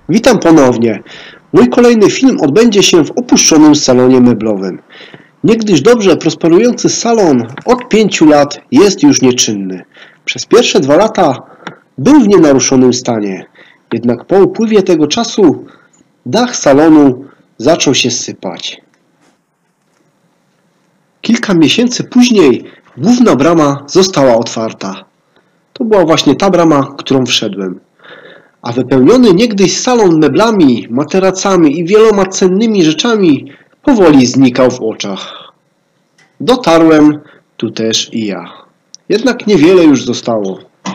Witam ponownie. Mój kolejny film odbędzie się w opuszczonym salonie meblowym. Niegdyś dobrze prosperujący salon od 5 lat jest już nieczynny. Przez pierwsze 2 lata był w nienaruszonym stanie. Jednak po upływie tego czasu dach salonu zaczął się sypać. Kilka miesięcy później główna brama została otwarta. To była właśnie ta brama, którą wszedłem. A wypełniony niegdyś salon meblami, materacami i wieloma cennymi rzeczami powoli znikał w oczach. Dotarłem tu też i ja. Jednak niewiele już zostało.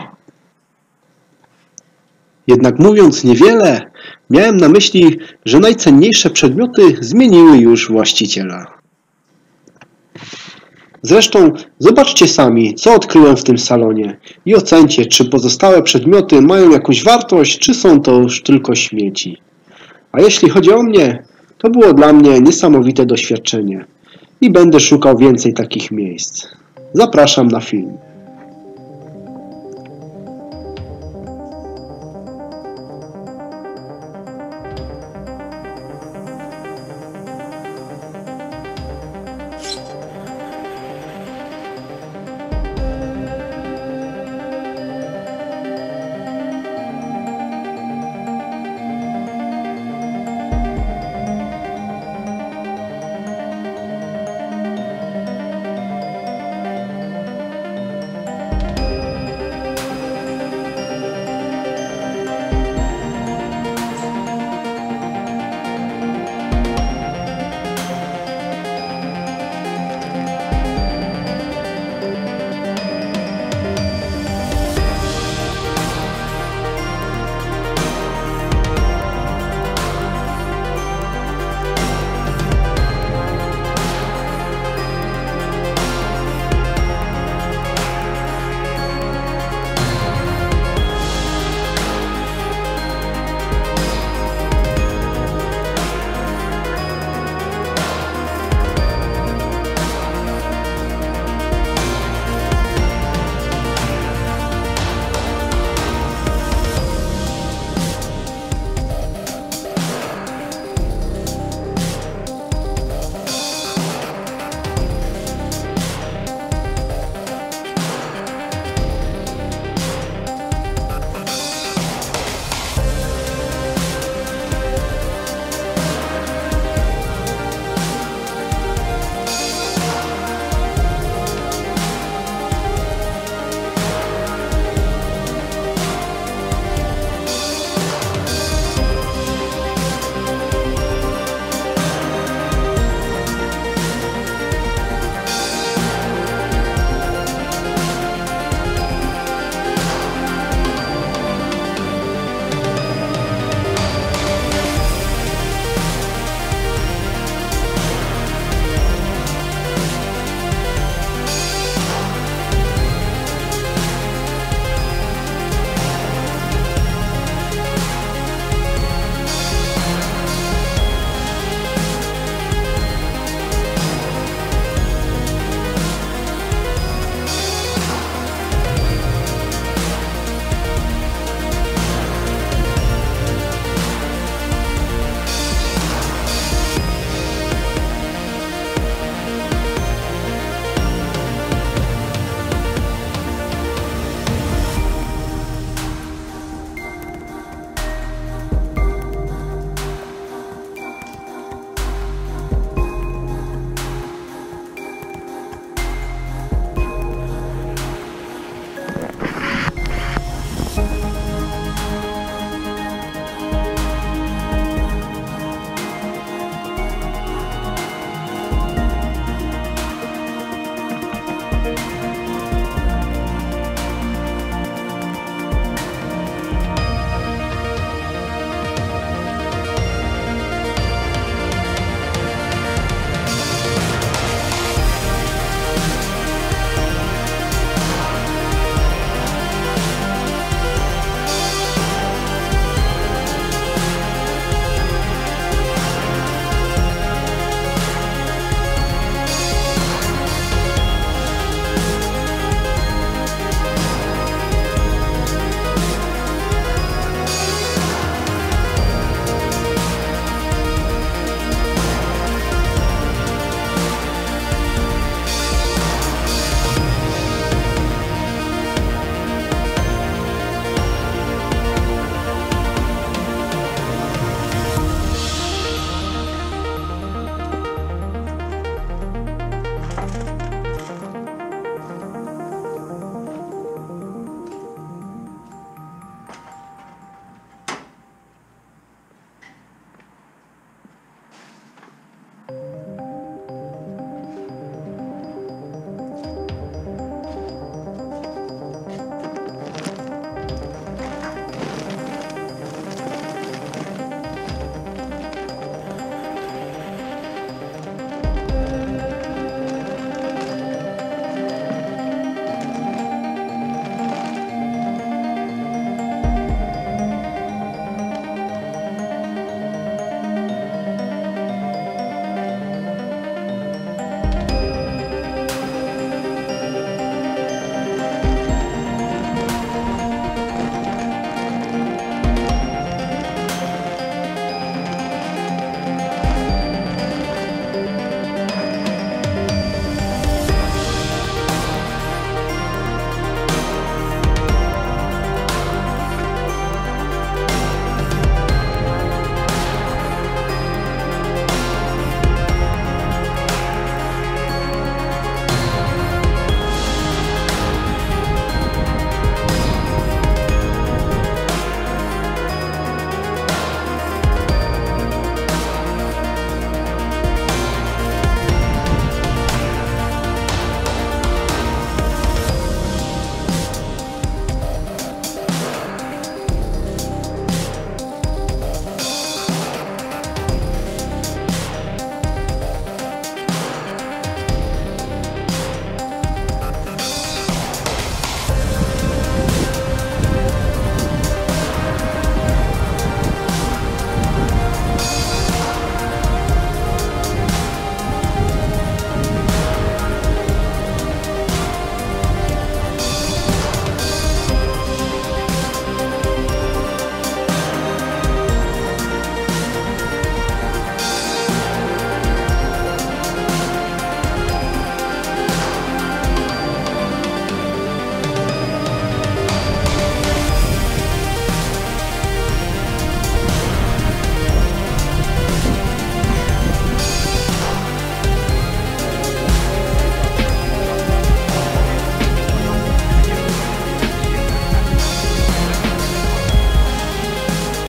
Jednak mówiąc niewiele, miałem na myśli, że najcenniejsze przedmioty zmieniły już właściciela. Zresztą zobaczcie sami, co odkryłem w tym salonie i ocencie, czy pozostałe przedmioty mają jakąś wartość, czy są to już tylko śmieci. A jeśli chodzi o mnie, to było dla mnie niesamowite doświadczenie i będę szukał więcej takich miejsc. Zapraszam na film.